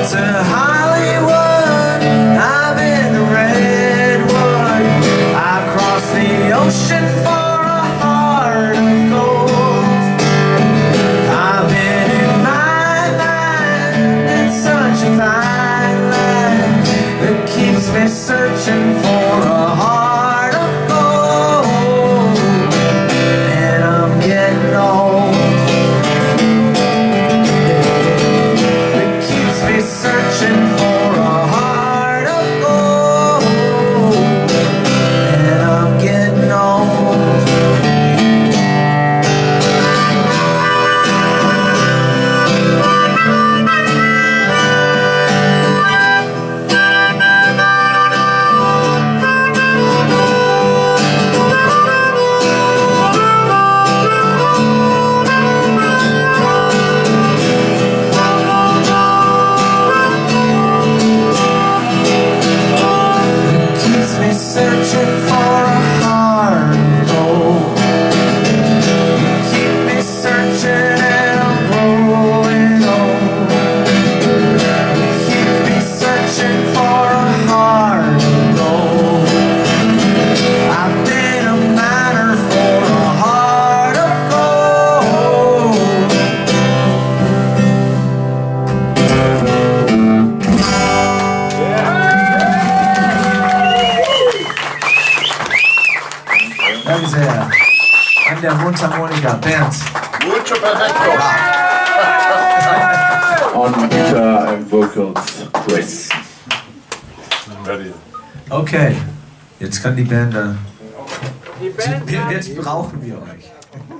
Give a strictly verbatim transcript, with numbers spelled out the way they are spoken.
Danke sehr. An der Mundharmonika, Bernd. Mucho perfecto. On guitar and vocals, Chris. Ready. Okay, jetzt kann die Band da. Jetzt brauchen wir euch.